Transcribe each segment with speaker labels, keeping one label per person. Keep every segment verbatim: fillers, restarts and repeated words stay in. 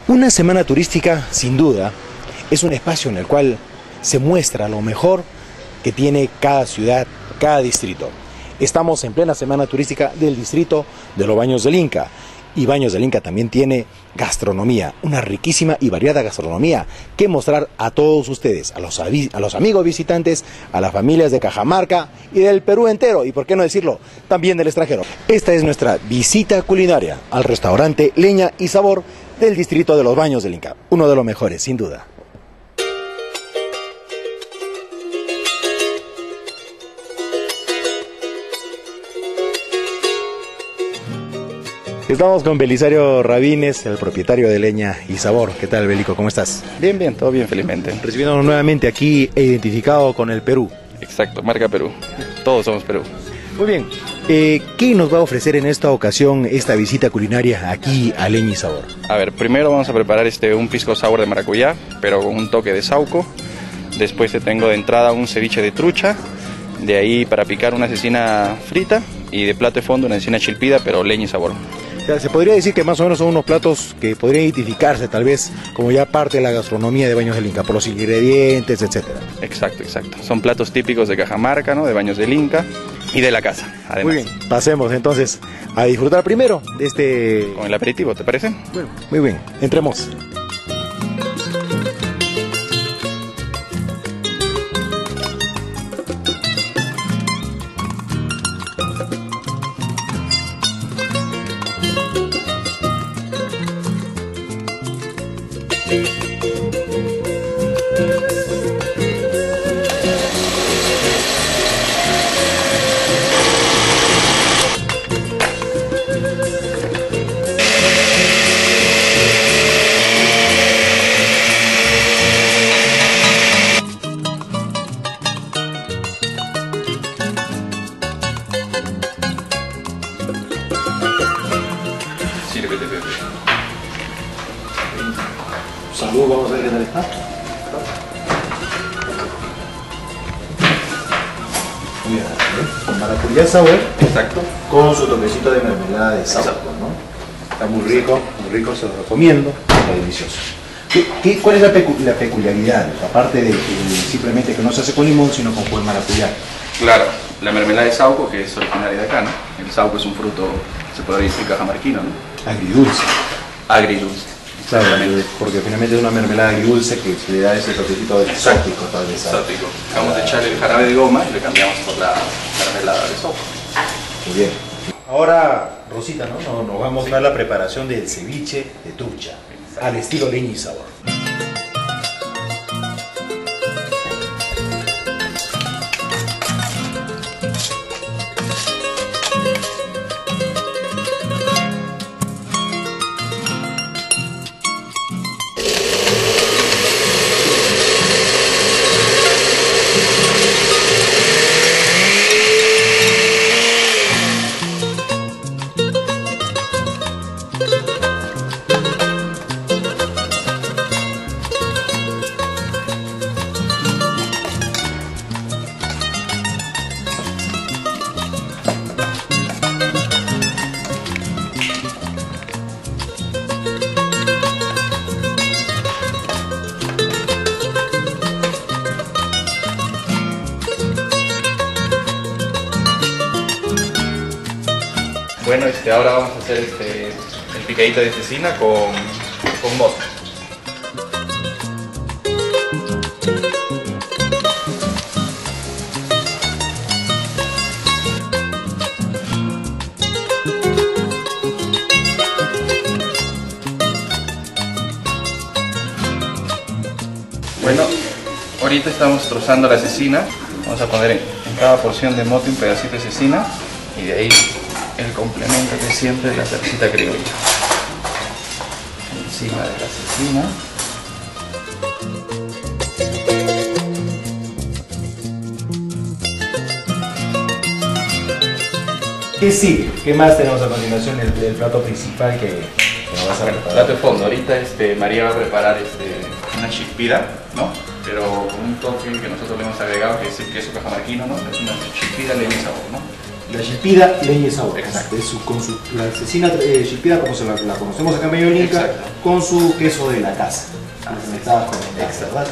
Speaker 1: Una semana turística, sin duda, es un espacio en el cual se muestra lo mejor que tiene cada ciudad, cada distrito. Estamos en plena semana turística del distrito de los Baños del Inca. Y Baños del Inca también tiene gastronomía, una riquísima y variada gastronomía que mostrar a todos ustedes, a los, a los amigos visitantes, a las familias de Cajamarca y del Perú entero, y por qué no decirlo, también del extranjero. Esta es nuestra visita culinaria al restaurante Leña y Sabor del distrito de los Baños del Inca, uno de los mejores, sin duda. Estamos con Belisario Rabines, el propietario de Leña y Sabor. ¿Qué tal, Belico? ¿Cómo estás?
Speaker 2: Bien, bien, todo bien, felizmente.
Speaker 1: Recibiéndonos nuevamente aquí e identificado con el Perú.
Speaker 2: Exacto, marca Perú. Todos somos Perú.
Speaker 1: Muy bien. Eh, ¿Qué nos va a ofrecer en esta ocasión esta visita culinaria aquí a Leña y Sabor?
Speaker 2: A ver, primero vamos a preparar este un pisco sour de maracuyá, pero con un toque de sauco. Después te tengo de entrada un ceviche de trucha. De ahí para picar una cecina frita. Y de plato de fondo una cecina chilpida, pero Leña y Sabor.
Speaker 1: Se podría decir que más o menos son unos platos que podrían identificarse tal vez como ya parte de la gastronomía de Baños del Inca, por los ingredientes, etcétera.
Speaker 2: Exacto, exacto. Son platos típicos de Cajamarca, ¿no? De Baños del Inca y de la casa, además.
Speaker 1: Muy bien, pasemos entonces a disfrutar primero de este...
Speaker 2: Con el aperitivo, ¿te parece?
Speaker 1: Bueno, muy bien, entremos.
Speaker 2: Sírvete, Pepe.
Speaker 1: Salud, vamos a ver qué tal está. Muy bien, ¿eh? Maracuyá sour.
Speaker 2: Exacto.
Speaker 1: Con su toquecito de mermelada de sauco, ¿no? Está muy rico, muy rico, se lo recomiendo, está delicioso. ¿Qué, qué, ¿Cuál es la, pecu la peculiaridad? Aparte de que simplemente que no se hace con limón, sino con jugo de maracuyá.
Speaker 2: Claro, la mermelada de sauco, que es originaria de acá, ¿no? El sauco es un fruto, se podría decir, cajamarquino, ¿no?
Speaker 1: Agridulce.
Speaker 2: Agridulce.
Speaker 1: Claro, porque finalmente es una mermelada agridulce que le da ese toquecito exótico, tal vez.
Speaker 2: Exótico. Vamos a echarle el jarabe de goma y le cambiamos por la mermelada de sauco.
Speaker 1: Muy bien. Ahora, Rosita, ¿no? Nos, nos va a mostrar la preparación del ceviche de trucha, al estilo Leña y Sabor.
Speaker 2: Bueno, este, ahora vamos a hacer este, el picadito de cecina con, con mote. Bueno, ahorita estamos trozando la cecina. Vamos a poner en, en cada porción de mote un pedacito de cecina y de ahí el complemento que siempre es la salsita criolla. Encima de la cecina.
Speaker 1: ¿Qué sigue? ¿Qué más tenemos a continuación del, del plato principal que, que nos vas a
Speaker 2: Bueno,
Speaker 1: preparar?
Speaker 2: plato de fondo. Ahorita este, María va a preparar este, una chispida, ¿no? Pero con un toque que nosotros le hemos agregado, que es el queso cajamarquino, ¿no? Es una chispida Leña y Sabor, ¿no?
Speaker 1: La chilpida, leña y sabor. Exacto. Es su, con su, la cecina eh, chilpida como se la, la conocemos acá en Baños del Inca, con su queso de la casa. Ah, sí. Me estabas comentando, ¿verdad?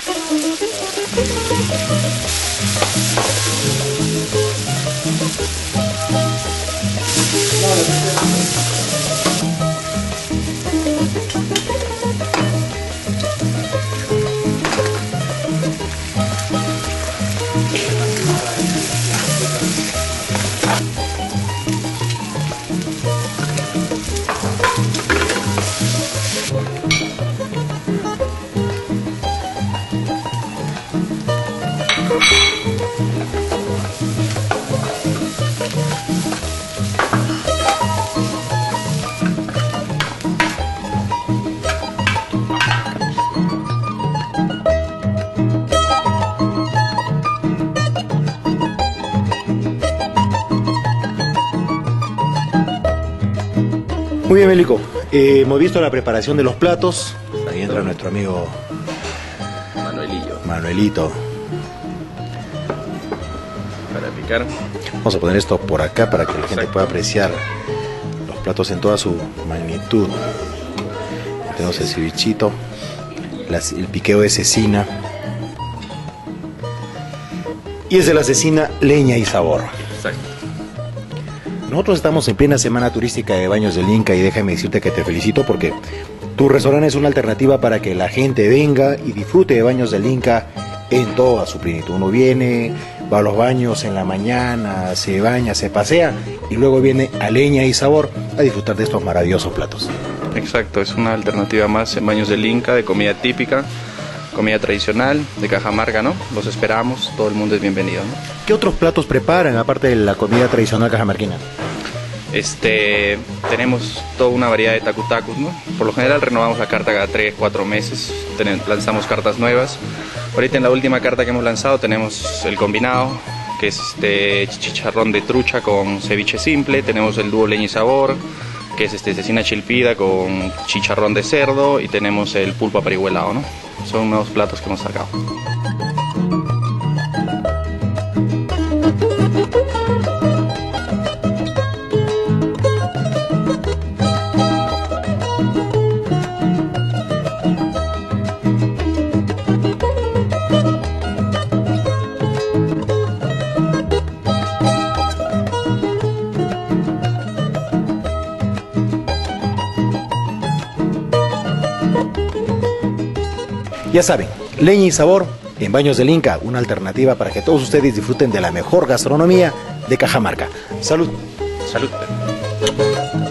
Speaker 1: Muy bien, Melico. Eh, hemos visto la preparación de los platos. Ahí entra nuestro amigo
Speaker 2: Manuelillo.
Speaker 1: Manuelito.
Speaker 2: Para picar.
Speaker 1: Vamos a poner esto por acá para que la gente pueda apreciar los platos en toda su magnitud. Tenemos el cevichito, las, el piqueo de cecina. Y es de la cecina leña y sabor.
Speaker 2: Exacto.
Speaker 1: Nosotros estamos en plena semana turística de Baños del Inca y déjame decirte que te felicito porque tu restaurante es una alternativa para que la gente venga y disfrute de Baños del Inca en toda su plenitud. Uno viene, va a los baños en la mañana, se baña, se pasea y luego viene a Leña y Sabor a disfrutar de estos maravillosos platos.
Speaker 2: Exacto, es una alternativa más en Baños del Inca de comida típica, comida tradicional de Cajamarca, ¿no? Los esperamos, todo el mundo es bienvenido, ¿no?
Speaker 1: ¿Qué otros platos preparan aparte de la comida tradicional cajamarquina?
Speaker 2: Este, tenemos toda una variedad de tacutacus, ¿no? Por lo general renovamos la carta cada tres, cuatro meses, Ten, lanzamos cartas nuevas. Ahorita en la última carta que hemos lanzado tenemos el combinado, que es este chicharrón de trucha con ceviche simple, tenemos el dúo leña y sabor, que es este cecina chilpida con chicharrón de cerdo, y tenemos el pulpo aparihuelado, ¿no? Son nuevos platos que hemos sacado.
Speaker 1: Ya saben, Leña y Sabor en Baños del Inca, una alternativa para que todos ustedes disfruten de la mejor gastronomía de Cajamarca. Salud.
Speaker 2: Salud.